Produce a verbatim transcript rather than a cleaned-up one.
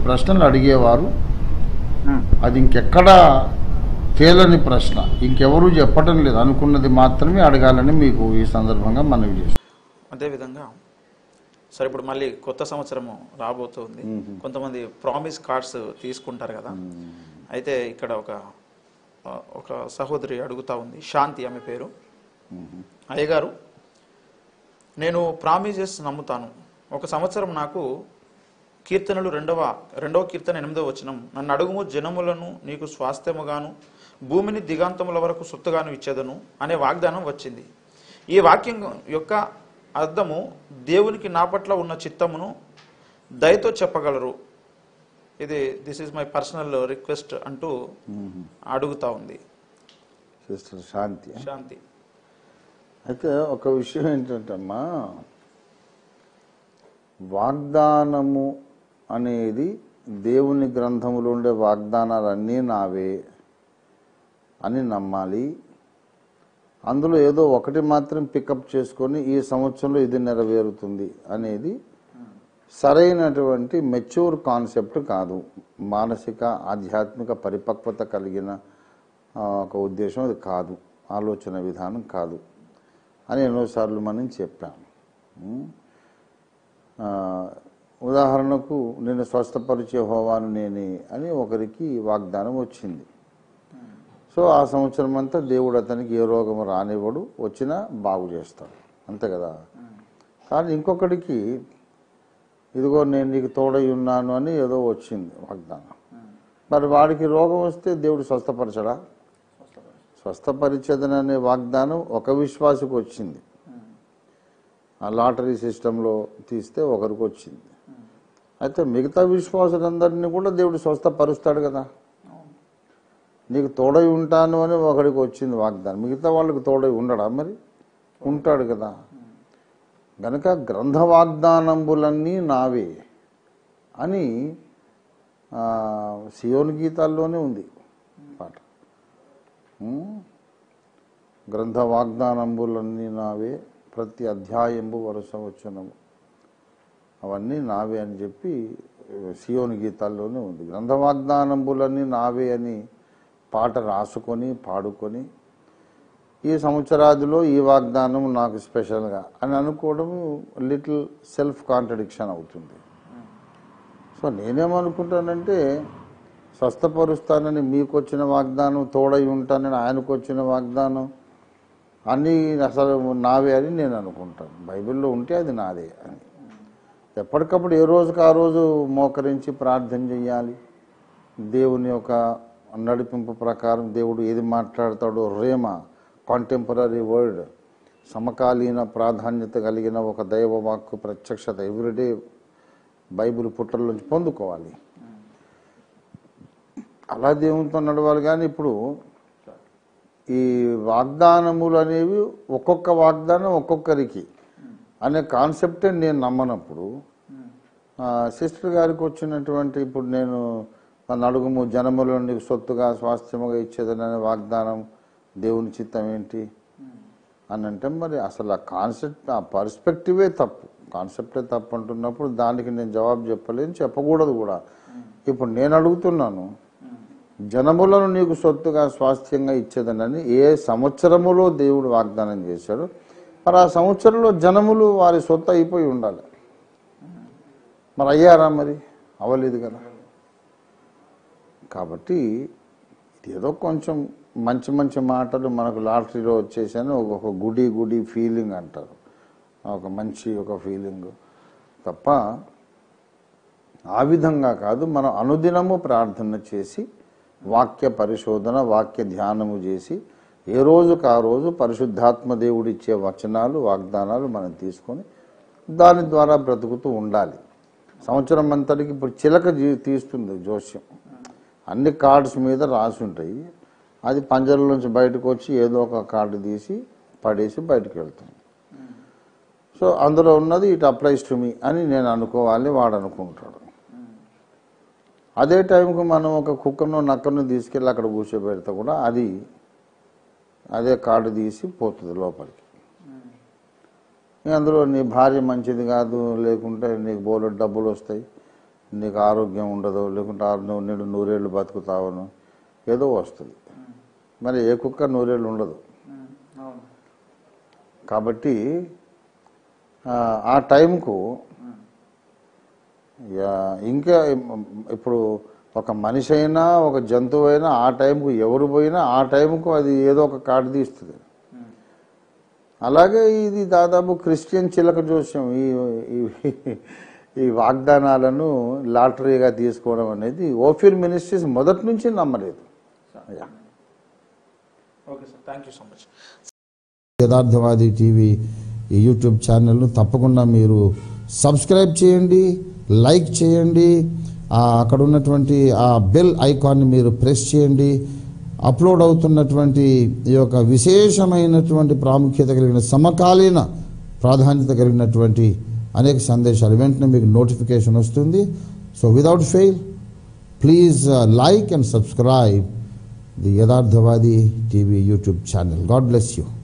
ప్రశ్నలు అడిగేవారు అది ఇంకెక్కడా తేలని ప్రశ్న, ఇంకెవరూ చెప్పటం లేదు, అనుకున్నది మాత్రమే అడగాలని మీకు ఈ సందర్భంగా మనవి చేస్తాం. అదేవిధంగా సరే ఇప్పుడు మళ్ళీ కొత్త సంవత్సరము రాబోతుంది, కొంతమంది ప్రామిస్ కార్డ్స్ తీసుకుంటారు కదా, అయితే ఇక్కడ ఒక ఒక సహోదరి అడుగుతా ఉంది, శాంతి ఆమె పేరు. అయ్యగారు, నేను ప్రామిసెస్ నమ్ముతాను. ఒక సంవత్సరం నాకు కీర్తనలు రెండవ రెండవ కీర్తన ఎనిమిదవ వచనం, నన్ను అడుగుము జనములను నీకు స్వాస్థ్యముగాను భూమిని దిగాంతముల వరకు సొత్తుగాను ఇచ్చేదను అనే వాగ్దానం వచ్చింది. ఈ వాక్యం యొక్క అర్థము దేవునికి నా పట్ల ఉన్న చిత్తమును దయతో చెప్పగలరు. ఇది this is my personal request అంటూ అడుగుతా ఉంది సిస్టర్ శాంతి. శాంతి అయితే ఒక విషయం ఏంటంటే అమ్మా, వాగ్దానము అనేది దేవుని గ్రంథములో ఉండే వాగ్దానాలన్నీ నావే అని నమ్మాలి. అందులో ఏదో ఒకటి మాత్రం పికప్ చేసుకొని ఈ సంవత్సరంలో ఇది నెరవేరుతుంది అనేది సరైనటువంటి మెచ్యూర్ కాన్సెప్ట్ కాదు, మానసిక ఆధ్యాత్మిక పరిపక్వత కలిగిన ఒక ఉద్దేశం అది కాదు, ఆలోచన విధానం కాదు అని ఎన్నోసార్లు మనం చెప్పాము. ఉదాహరణకు నేను స్వస్థపరిచే హోవాను నేనే అని ఒకరికి వాగ్దానం వచ్చింది. సో ఆ సంవత్సరం అంతా దేవుడు అతనికి ఏ రోగం రానివ్వడు, వచ్చినా బాగు చేస్తాడు, అంతే కదా. కానీ ఇంకొకటికి ఇదిగో నేను నీకు తోడై ఉన్నాను అని ఏదో వచ్చింది వాగ్దానం, మరి వాడికి రోగం వస్తే దేవుడు స్వస్థపరచడా? స్వస్థపరిచేదననే వాగ్దానం ఒక విశ్వాసకు వచ్చింది, ఆ లాటరీ సిస్టంలో తీస్తే ఒకరికి వచ్చింది. అయితే మిగతా విశ్వాసులందరినీ కూడా దేవుడు స్వస్థపరుస్తాడు కదా. నీకు తోడై ఉంటాను అని ఒకడికి వచ్చింది వాగ్దానం, మిగతా వాళ్ళకి తోడై ఉండడా? మరి ఉంటాడు కదా. గనక గ్రంథ వాగ్దానంబులన్నీ నావే అని సియోను గీతాల్లోనే ఉంది పాట. గ్రంథ వాగ్దానంబులన్నీ నావే, ప్రతి అధ్యాయంబు వరుస వచ్చనము అవన్నీ నావే అని చెప్పి సియోను గీతాల్లోనే ఉంది. గ్రంథ వాగ్దానంబులన్నీ నావే అని పాట రాసుకొని పాడుకొని ఈ సంవత్సరాదిలో ఈ వాగ్దానం నాకు స్పెషల్గా అని అనుకోవడం లిటిల్ సెల్ఫ్ కాంట్రడిక్షన్ అవుతుంది. సో నేనేమనుకుంటానంటే, స్వస్థపరుస్తానని మీకు వచ్చిన వాగ్దానం, తోడై ఉంటానని ఆయనకు వచ్చిన వాగ్దానం అన్నీ అసలు నావే అని నేను అనుకుంటాను. బైబిల్లో ఉంటే అది నాదే అని. ఎప్పటికప్పుడు ఏ రోజుకు ఆ రోజు మోకరించి ప్రార్థన చేయాలి. దేవుని యొక్క నడిపింపు ప్రకారం దేవుడు ఏది మాట్లాడతాడో, రేమ కాంటెంపరీ వర్డ్, సమకాలీన ప్రాధాన్యత కలిగిన ఒక దైవ వాక్కు ప్రత్యక్షత ఎవ్రీడే బైబిల్ పుట్టల్లోంచి పొందుకోవాలి. అలా దేవునితో నడవాలి. కానీ ఇప్పుడు ఈ వాగ్దానములు అనేవి ఒక్కొక్క వాగ్దానం ఒక్కొక్కరికి అనే కాన్సెప్టే నేను నమ్మనప్పుడు, సిస్టర్ గారికి వచ్చినటువంటి ఇప్పుడు నేను తన అడుగుము జనములను నీకు సొత్తుగా స్వాస్థ్యముగా ఇచ్చేదని అనే వాగ్దానం దేవుని చిత్తం ఏంటి అని అంటే, మరి అసలు ఆ కాన్సెప్ట్, ఆ పర్స్పెక్టివే తప్పు, కాన్సెప్టే తప్పు అంటున్నప్పుడు దానికి నేను జవాబు చెప్పలేను, చెప్పకూడదు కూడా. ఇప్పుడు నేను అడుగుతున్నాను, జనములను నీకు సొత్తుగా స్వాస్థ్యంగా ఇచ్చేదనని ఏ సంవత్సరములో దేవుడు వాగ్దానం చేశాడు, మరి ఆ సంవత్సరంలో జనములు వారి సొత్తు అయిపోయి ఉండాలి. మరి అయ్యారా? మరి అవ్వలేదు కదా. కాబట్టి ఏదో కొంచెం మంచి మంచి మాటలు మనకు లాటరీలో వచ్చేసాను ఒక గుడి గుడి ఫీలింగ్ అంటారు, ఒక మంచి ఒక ఫీలింగ్ తప్ప ఆ విధంగా కాదు. మనం అనుదినము ప్రార్థన చేసి వాక్య పరిశోధన, వాక్య ధ్యానము చేసి ఏ రోజుకు ఆ రోజు పరిశుద్ధాత్మ దేవుడు ఇచ్చే వచనాలు, వాగ్దానాలు మనం తీసుకొని దాని ద్వారా బ్రతుకుతూ ఉండాలి. సంవత్సరం అంతటికి ఇప్పుడు చిలక తీస్తుంది జోస్యం, అన్ని కార్డ్స్ మీద రాసి ఉంటాయి, అది పంజరంలోంచి బయటకు వచ్చి ఏదో ఒక కార్డు తీసి పడేసి బయటకు వెళ్తుంది. సో అందులో ఉన్నది ఇట్ అప్లైస్ టు మీ అని నేను అనుకోవాలి, వాడు అనుకుంటాడు. అదే టైంకు మనం ఒక కుక్కను నక్కను తీసుకెళ్ళి అక్కడ కూర్చోబెడితే కూడా అది అదే కార్డు తీసి పోతుంది లోపలికి. అందులో నీ భార్య మంచిది కాదు, లేకుంటే నీకు బోలెడు డబ్బులు వస్తాయి, నీకు ఆరోగ్యం ఉండదు, లేకుంటే ఆ నువ్వు నేను నూరేళ్ళు బతుకుతావను, ఏదో వస్తుంది. మరి ఏ కుక్క నూరేళ్ళు ఉండదు. కాబట్టి ఆ టైంకు ఇంకా ఇప్పుడు ఒక మనిషి అయినా ఒక జంతువు అయినా ఆ టైంకు ఎవరు పోయినా ఆ టైంకు అది ఏదో ఒక కార్డు తీస్తుంది. అలాగే ఇది దాదాపు క్రిస్టియన్ చిలక జోస్యం. ఈ ఈ వాగ్దానాలను లాటరీగా తీసుకోవడం అనేది ఓఫీర్ మినిస్ట్రీస్ మొదటి నుంచి నమ్మలేదు. Okay sir, thank you so much. Yatharthavadi TV ఈ యూట్యూబ్ ఛానల్ను తప్పకుండా మీరు సబ్స్క్రైబ్ చేయండి, లైక్ చేయండి, అక్కడ ఉన్నటువంటి ఆ బెల్ ఐకాన్ని మీరు ప్రెస్ చేయండి. అప్లోడ్ అవుతున్నటువంటి ఈ యొక్క విశేషమైనటువంటి ప్రాముఖ్యత కలిగిన సమకాలీన ప్రాధాన్యత కలిగినటువంటి అనేక సందేశాలు వెంటనే మీకు నోటిఫికేషన్ వస్తుంది. So without fail please like and subscribe the Yatharthavadi TV YouTube channel. God bless you.